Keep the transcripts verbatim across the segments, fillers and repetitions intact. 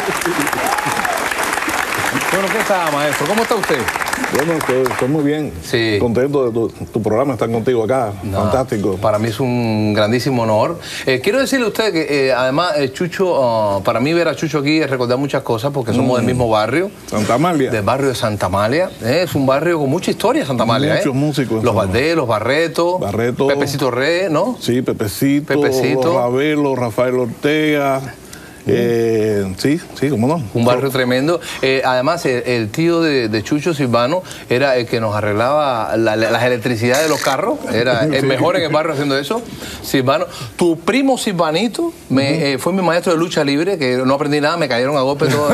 Bueno, ¿qué está, maestro? ¿Cómo está usted? Bueno, estoy, estoy muy bien. Sí. Contento de tu, tu programa, estar contigo acá. No, fantástico. Para mí es un grandísimo honor. Eh, quiero decirle a usted que, eh, además, eh, Chucho, uh, para mí ver a Chucho aquí es recordar muchas cosas porque somos mm. del mismo barrio. Santa Amalia. Del barrio de Santa Amalia. Eh, es un barrio con mucha historia, Santa Amalia. Muchos eh. músicos. Los Valdés, los Barreto. Barreto. Pepecito Re, ¿no? Sí, Pepecito. Pepecito. Los Ravelo, Rafael Ortega. Eh, sí, sí, cómo no. Un barrio tremendo. Eh, además, el, el tío de, de Chucho, Silvano, era el que nos arreglaba la, la, las electricidades de los carros. Era el sí. mejor en el barrio haciendo eso. Silvano. Tu primo Silvanito me, uh-huh. eh, fue mi maestro de lucha libre, que no aprendí nada, me cayeron a golpe todo.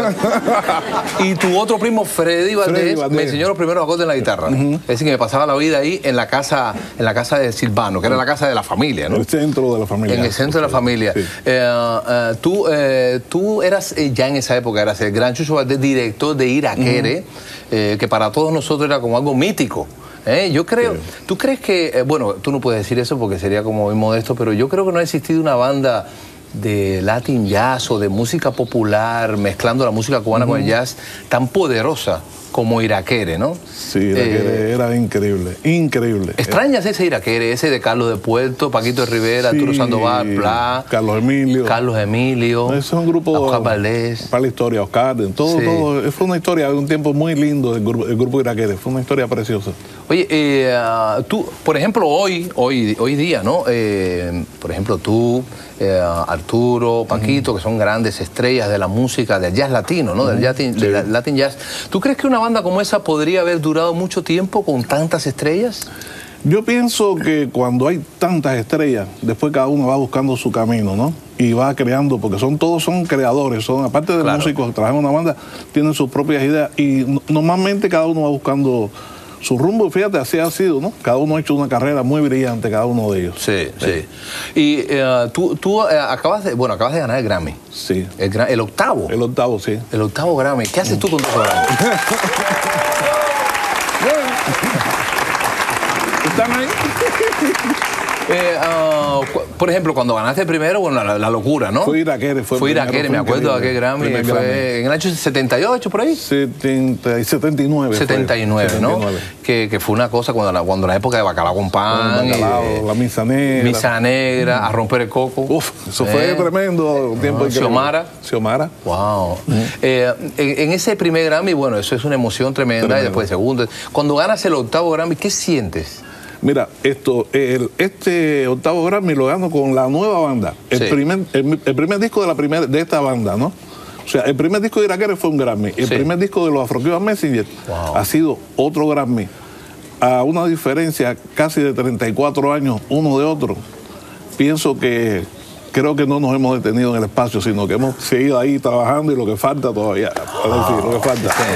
Y tu otro primo, Freddy Valdés, Freddy Valdés, me enseñó los primeros acordes en la guitarra. Uh-huh. Es decir, que me pasaba la vida ahí en la casa, en la casa de Silvano, que era la casa de la familia, ¿no? En el centro de la familia. En el centro de la familia. Sí. Eh, uh, tú... Eh, tú eras, eh, ya en esa época, eras el gran Chucho Valdés, director de Iraquere, uh-huh. eh, que para todos nosotros era como algo mítico. Eh, yo creo, sí. ¿Tú crees que, eh, bueno, tú no puedes decir eso porque sería como muy modesto, pero yo creo que no ha existido una banda de Latin jazz o de música popular, mezclando la música cubana uh-huh. con el jazz, tan poderosa como Iraquere, ¿no? Sí, Iraquere eh, era increíble, increíble. ¿Extrañas ese Iraquere, ese de Carlos de Puerto, Paquito de Rivera, sí, Arturo Sandoval, Pla, Carlos Emilio? Carlos Emilio. Ese es un grupo... Oscar Valdés. Para la historia, Oscar, todo, sí. todo. Fue una historia de un tiempo muy lindo del grupo, el grupo Iraquere, fue una historia preciosa. Oye, eh, tú, por ejemplo, hoy, hoy, hoy día, ¿no? Eh, por ejemplo, tú, eh, Arturo, Paquito, uh-huh. que son grandes estrellas de la música, del jazz latino, ¿no? Uh-huh. Del Latin, sí. del Latin jazz. ¿Tú crees que una banda como esa podría haber durado mucho tiempo con tantas estrellas? Yo pienso que cuando hay tantas estrellas, después cada uno va buscando su camino, ¿no? Y va creando, porque son todos son creadores, son aparte de claro. músicos que trabajan en una banda, tienen sus propias ideas y no, normalmente cada uno va buscando su rumbo. Fíjate, así ha sido, ¿no? Cada uno ha hecho una carrera muy brillante, cada uno de ellos. Sí, sí. sí. Y uh, tú, tú uh, acabas de, bueno, acabas de ganar el Grammy. Sí. El, el octavo. El octavo, sí. El octavo Grammy. ¿Qué haces tú con tu Grammy? ¿Están ahí? Eh, uh, por ejemplo, cuando ganaste el primero, bueno, la, la locura, ¿no? Fue Iraquere, fue Fue Iraquere, me acuerdo de aquel Grammy, fue Grammy. En el año setenta y ocho, por ahí. setenta, setenta y nueve. setenta y nueve, ¿no? setenta y nueve. Que, que fue una cosa cuando la, cuando la época de Bacalao con Pan. Bacalao, y, la Misa Negra. Misa Negra, mm. A Romper el Coco. Uf, eso fue eh. tremendo. Tiempo ah, Xiomara. Xiomara. Wow. Mm. Eh, en, en ese primer Grammy, bueno, eso es una emoción tremenda. Tremendo. Y después el segundo. Cuando ganas el octavo Grammy, ¿qué sientes? Mira, esto, el, este octavo Grammy lo gano con la nueva banda. El, sí. primer, el, el primer disco de la primera de esta banda, ¿no? O sea, el primer disco de Iraquere fue un Grammy. El sí. primer disco de los Afro-Cuban Messengers wow. ha sido otro Grammy. A una diferencia casi de treinta y cuatro años uno de otro. Pienso que creo que no nos hemos detenido en el espacio, sino que hemos seguido ahí trabajando y lo que falta todavía. Wow. Es decir, lo que falta. Sí.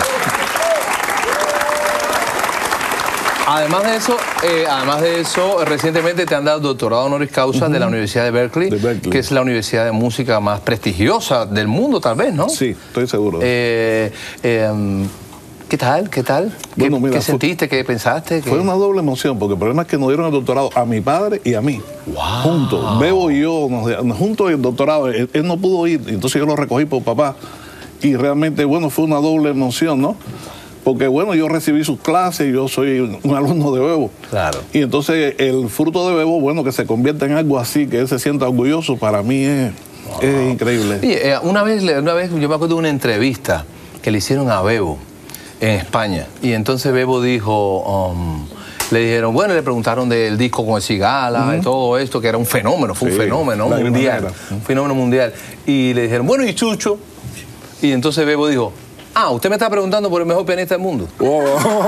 Además de eso, eh, además de eso, recientemente te han dado el doctorado honoris causa uh-huh. de la Universidad de Berkeley, de Berkeley, que es la universidad de música más prestigiosa del mundo, tal vez, ¿no? Sí, estoy seguro. Eh, eh, ¿Qué tal? ¿Qué tal? Bueno, ¿Qué, mira, ¿qué sentiste? ¿Qué pensaste? Fue una doble emoción, porque el problema es que nos dieron el doctorado a mi padre y a mí. Wow. Juntos. Bebo y yo, nos, juntos el doctorado. Él, él no pudo ir, entonces yo lo recogí por papá. Y realmente, bueno, fue una doble emoción, ¿no? Porque, bueno, yo recibí sus clases, yo soy un alumno de Bebo. Claro. Y entonces el fruto de Bebo, bueno, que se convierta en algo así, que él se sienta orgulloso, para mí es, wow. es increíble. Y, eh, una, vez, una vez yo me acuerdo de una entrevista que le hicieron a Bebo en España. Y entonces Bebo dijo... Um, le dijeron, bueno, le preguntaron del disco con el Cigala, uh-huh. de todo esto, que era un fenómeno, fue sí, un fenómeno mundial. Un fenómeno mundial. Y le dijeron, bueno, ¿y Chucho? Y entonces Bebo dijo... Ah, usted me está preguntando por el mejor pianista del mundo. Oh.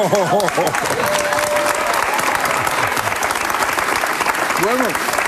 Bueno,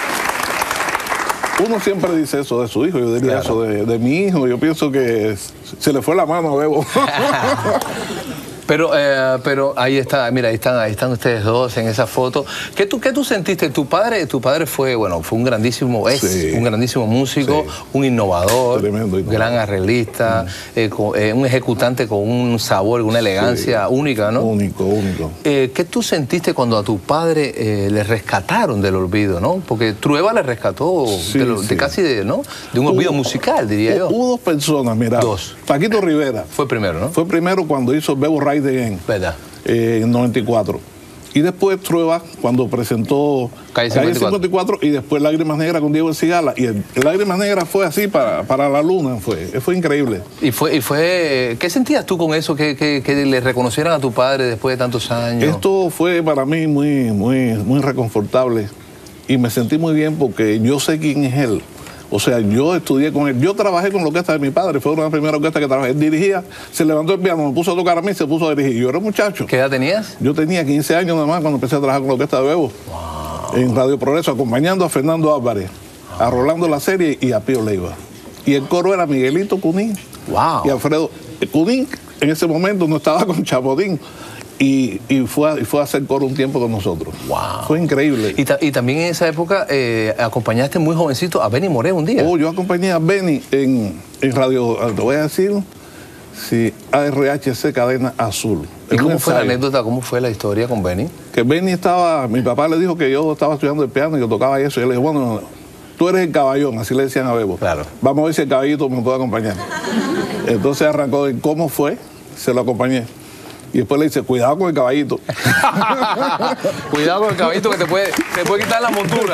uno siempre dice eso de su hijo, yo diría claro. eso de, de mi hijo. Yo pienso que se le fue la mano a Bebo. Pero, eh, pero ahí está, mira, ahí están, ahí están ustedes dos en esa foto. ¿Qué tú, qué tú sentiste? Tu padre, tu padre fue, bueno, fue un grandísimo, es sí. un grandísimo músico, sí. un innovador, Tremendo, gran arreglista, mm. eh, con, eh, un ejecutante con un sabor, una elegancia sí. única, ¿no? Único, único. Eh, ¿Qué tú sentiste cuando a tu padre eh, le rescataron del olvido, no? Porque Trueba le rescató sí, de, lo, sí. de casi de, ¿no? de un olvido hubo, musical, diría yo. Hubo dos personas, mira. Dos. Paquito Rivera. Fue primero, ¿no? Fue primero cuando hizo Bebo Ride Again. ¿Verdad? Eh, en noventa y cuatro. Y después Trueba cuando presentó Calle cincuenta y cuatro. cincuenta y cuatro y después Lágrimas Negras con Diego El Cigala. Y el, el Lágrimas Negras fue así para, para la luna, fue, fue increíble. Y fue, y fue, ¿qué sentías tú con eso, que, que, que le reconocieran a tu padre después de tantos años? Esto fue para mí muy, muy, muy reconfortable y me sentí muy bien porque yo sé quién es él. O sea, yo estudié con él. Yo trabajé con la orquesta de mi padre. Fue una de las primeras orquestas que trabajé. Él dirigía, se levantó el piano, me puso a tocar a mí y se puso a dirigir. Yo era muchacho. ¿Qué edad tenías? Yo tenía quince años nada más cuando empecé a trabajar con la orquesta de Bebo. Wow. En Radio Progreso, acompañando a Fernando Álvarez, wow. a Rolando La Serie y a Pío Leiva. Y el coro era Miguelito Cunín wow. y Alfredo. Cunín en ese momento no estaba con Chapodín. Y, y, fue a, y fue a hacer coro un tiempo con nosotros. Wow. Fue increíble. Y, ta, y también en esa época eh, acompañaste muy jovencito a Benny Moré un día. Oh, yo acompañé a Benny en, en radio, te voy a decir, sí, A R H C Cadena Azul. ¿Y cómo fue la anécdota, cómo fue la historia con Benny? Que Benny estaba, mi papá le dijo que yo estaba estudiando el piano y yo tocaba eso. Y él le dijo, bueno, tú eres el caballón, así le decían a Bebo. Claro. Vamos a ver si el caballito me puede acompañar. Entonces arrancó de cómo fue, se lo acompañé. Y después le dice, cuidado con el caballito. Cuidado con el caballito que te puede, te puede quitar la montura.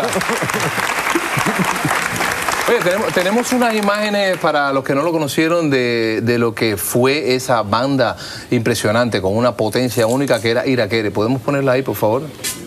Oye, tenemos, tenemos unas imágenes para los que no lo conocieron de, de lo que fue esa banda impresionante con una potencia única que era Iraquere. ¿Podemos ponerla ahí, por favor?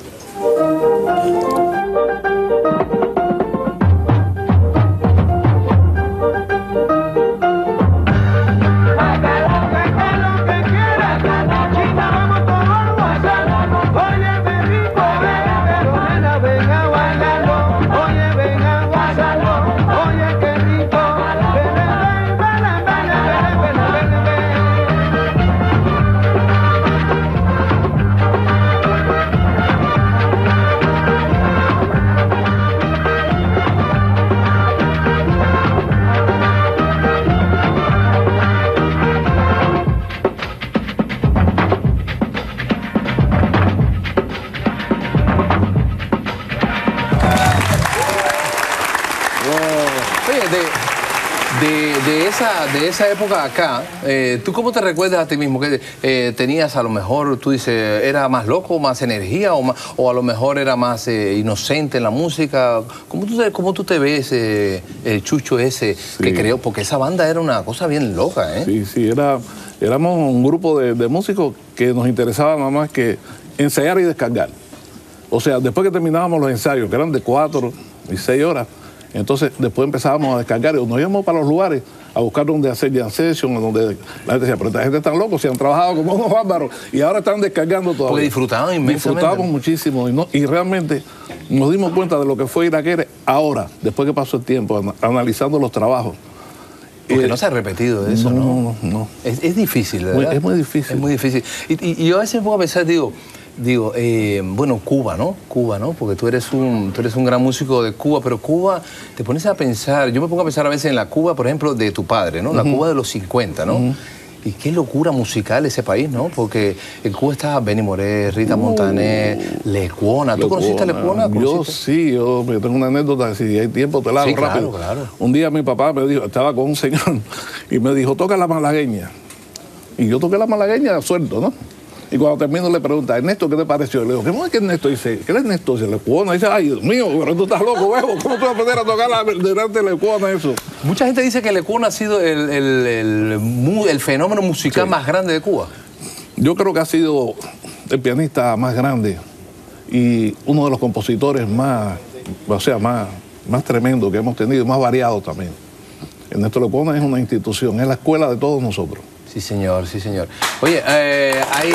De, de, esa, de esa época acá, eh, ¿tú cómo te recuerdas a ti mismo? ¿Que eh, tenías a lo mejor, tú dices, era más loco, más energía o, más, o a lo mejor era más eh, inocente en la música? ¿Cómo tú te, cómo tú te ves eh, el Chucho ese sí. que creó? Porque esa banda era una cosa bien loca, ¿eh? Sí, sí, era, éramos un grupo de, de músicos que nos interesaba nada más que ensayar y descargar. O sea, después que terminábamos los ensayos, que eran de cuatro y seis horas, entonces después empezábamos a descargar y nos íbamos para los lugares a buscar donde hacer jam session, donde la gente decía, pero esta gente está loca, se han trabajado como unos bárbaros y ahora están descargando todo. Porque disfrutaban inmensamente. Disfrutábamos muchísimo y, no, y realmente nos dimos cuenta de lo que fue Iraquere ahora, después que pasó el tiempo, analizando los trabajos. Porque eh, no se ha repetido eso, ¿no? No, no, no. Es, es difícil, ¿verdad? Es muy difícil. Es muy difícil. Y, y, y yo a veces me pongo a pensar, digo, Digo, eh, bueno, Cuba, ¿no? Cuba, ¿no? Porque tú eres, un, tú eres un gran músico de Cuba, pero Cuba, te pones a pensar, yo me pongo a pensar a veces en la Cuba, por ejemplo, de tu padre, ¿no? La uh-huh. Cuba de los cincuenta, ¿no? Uh-huh. Y qué locura musical ese país, ¿no? Porque en Cuba estaba Benny Moré, Rita uh, Montaner, Lecuona. ¿Tú Lecuona. conociste a Lecuona? Yo sí, yo, yo tengo una anécdota, si hay tiempo te la hago sí, claro, rápido. Claro. Un día mi papá me dijo, estaba con un señor, y me dijo, toca la malagueña. Y yo toqué la malagueña, suelto, ¿no? Y cuando termino le pregunta, Ernesto, ¿qué te pareció? Le digo, ¿qué es que Ernesto? Dice, ¿qué es Ernesto? Dice, Lecuona. Dice, ay, Dios mío, pero tú estás loco, huevo. ¿Cómo tú vas a aprender a tocar la, delante de Lecuona eso? Mucha gente dice que Lecuona ha sido el, el, el, el fenómeno musical sí. más grande de Cuba. Yo creo que ha sido el pianista más grande y uno de los compositores más, o sea, más, más tremendo que hemos tenido, más variado también. Ernesto Lecuona es una institución, es la escuela de todos nosotros. Sí, señor, sí, señor. Oye, eh, hay...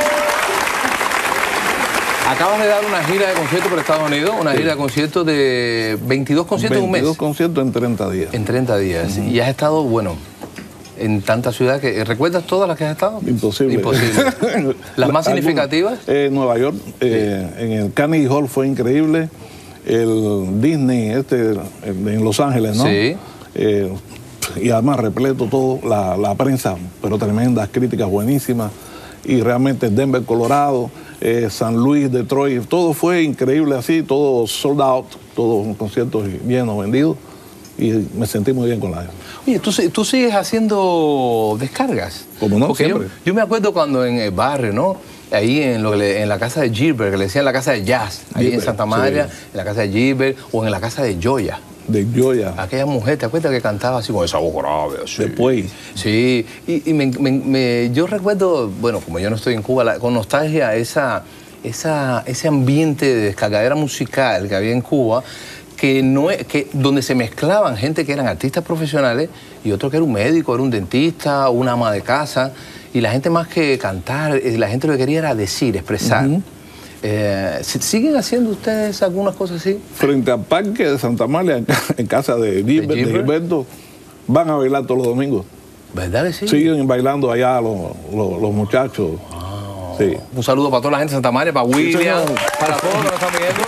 Acabas de dar una gira de conciertos por Estados Unidos, una sí. gira de conciertos de veintidós conciertos en un mes. veintidós conciertos en treinta días. En treinta días. Uh-huh. Y has estado, bueno, en tantas ciudades. Que, ¿recuerdas todas las que has estado? Imposible. Imposible. ¿Las más significativas? Eh, Nueva York, eh, sí. En el Carnegie Hall fue increíble. El Disney, este, en Los Ángeles, ¿no? Sí. Eh, y además repleto todo, la, la prensa, pero tremendas críticas buenísimas. Y realmente Denver, Colorado, eh, San Luis, Detroit, todo fue increíble así, todo sold out, todos conciertos llenos, vendidos. Y me sentí muy bien con la... Oye, ¿tú, tú sigues haciendo descargas? Como no, Porque siempre. Yo, yo me acuerdo cuando en el barrio, ¿no? Ahí en, lo que le, en la casa de Gilbert, que le decían la casa de jazz, ahí Gilbert, en Santa María, sí. En la casa de Gilbert, o en la casa de Joya. De Joya. Aquella mujer, ¿te acuerdas que cantaba así con esa voz grave? Así? Después. Sí, y, y me, me, me, yo recuerdo, bueno, como yo no estoy en Cuba, la, con nostalgia, esa, esa, ese ambiente de descargadera musical que había en Cuba, que no, que, donde se mezclaban gente que eran artistas profesionales y otro que era un médico, era un dentista, una ama de casa, y la gente más que cantar, la gente lo que quería era decir, expresar. Uh-huh. eh, ¿Siguen haciendo ustedes algunas cosas así? Frente al parque de Santa Amalia, en casa de Gilbert, de Gilberto, van a bailar todos los domingos. ¿Verdad que sí? Siguen bailando allá los, los, los muchachos. Wow. Sí. Un saludo para toda la gente de Santa Amalia, para William, sí, para todos los que nos están viendo.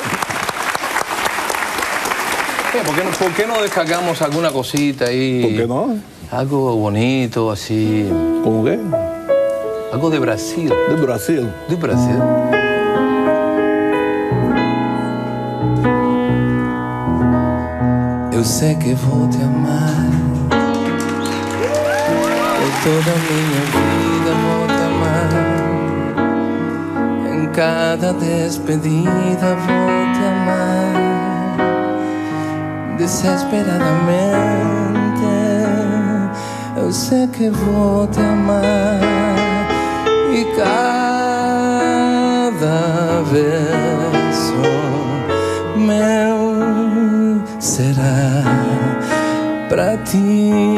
¿Por qué, no, ¿Por qué no descargamos alguna cosita ahí? ¿Por qué no? Algo bonito, así. ¿Cómo qué? Algo de Brasil. De Brasil. De Brasil. Eu sei que vou te amar. Por toda minha vida vou te amar. Em cada despedida vou te amar. Desesperadamente, eu sei que vou te amar, e cada verso meu será pra ti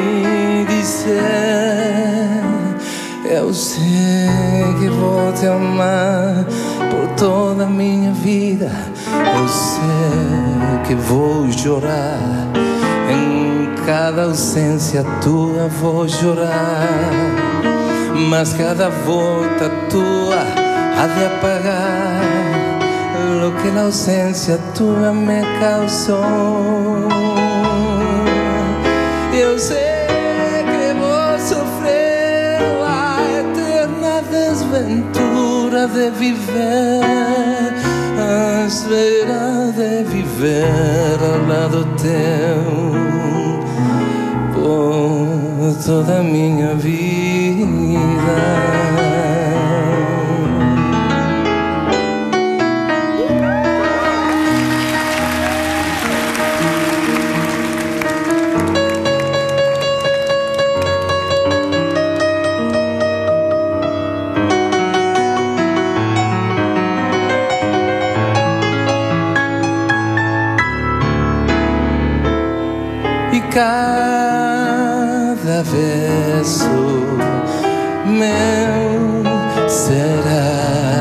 dizer: eu sei que vou te amar por toda a minha vida. Eu sei que vou chorar, em cada ausência tua vou chorar, mas cada volta tua há de apagar lo que a ausência tua me causou. Eu sei que vou sofrer a eterna desventura de viver, a espera de viver ao lado teu por toda a minha vida. Cada verso meu será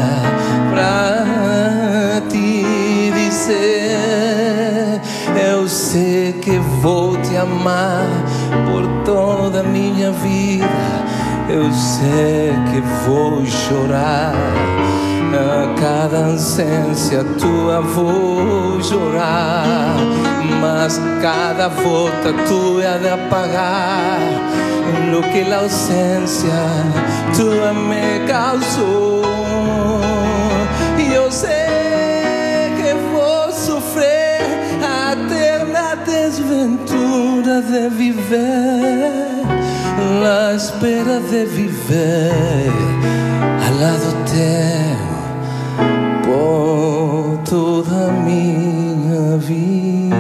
pra ti dizer: eu sei que vou te amar por toda a minha vida. Eu sei que vou chorar, a cada ausência tua vou chorar, mas cada volta tua há de apagar lo que a ausência tua me causou. E eu sei que vou sofrer a eterna desventura de viver, a espera de viver ao lado teu por toda a minha vida.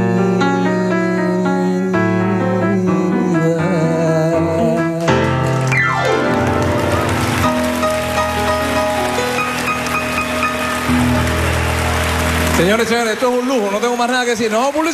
Señores, señores, esto es un lujo, no tengo más nada que decir. No,